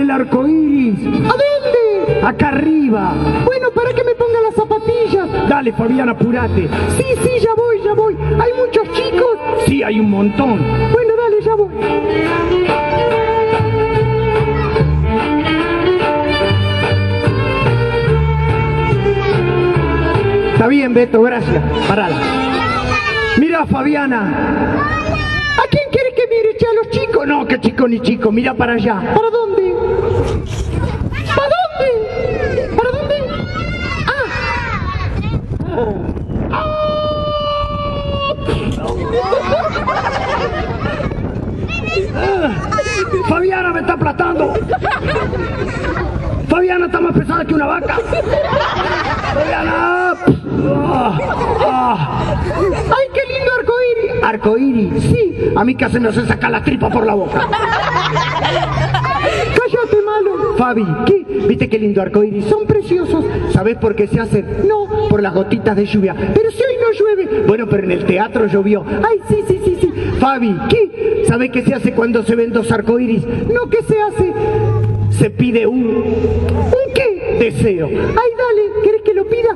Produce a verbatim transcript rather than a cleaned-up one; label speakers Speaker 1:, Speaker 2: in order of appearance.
Speaker 1: el arco iris.
Speaker 2: ¿A dónde?
Speaker 1: Acá arriba.
Speaker 2: Bueno, para que me ponga las zapatillas.
Speaker 1: Dale, Fabiana, apurate.
Speaker 2: Sí, sí, ya voy, ya voy. ¿Hay muchos chicos?
Speaker 1: Sí, hay un montón.
Speaker 2: Bueno, dale, ya voy.
Speaker 1: Está bien, Beto, gracias. Parala. Mira, Fabiana.
Speaker 2: ¿A quién quieres que mire, che? ¿A los chicos?
Speaker 1: No, que chico ni chico, mira para allá.
Speaker 2: ¿Para dónde? ¿Para dónde? ¿Para dónde? Ah.
Speaker 1: Ah. Fabiana me está aplastando. Fabiana está más pesada que una vaca. Fabiana. Ah, ah.
Speaker 2: ¡Ay, qué lindo arcoíris!
Speaker 1: ¿Arcoíris?
Speaker 2: Sí.
Speaker 1: A mí casi me se saca la tripa por la boca.
Speaker 2: ¡Cállate, malo!
Speaker 1: Fabi, ¿qué? ¿Viste qué lindo arcoíris? Son preciosos. ¿Sabés por qué se hacen? No, por las gotitas de lluvia. Pero si hoy no llueve. Bueno, pero en el teatro llovió. Ay, sí, sí, sí, sí. Fabi, ¿qué? ¿Sabés qué se hace cuando se ven dos arcoíris?
Speaker 2: No, ¿qué se hace?
Speaker 1: Se pide un... ¿Un qué? Deseo.
Speaker 2: ¡Ay,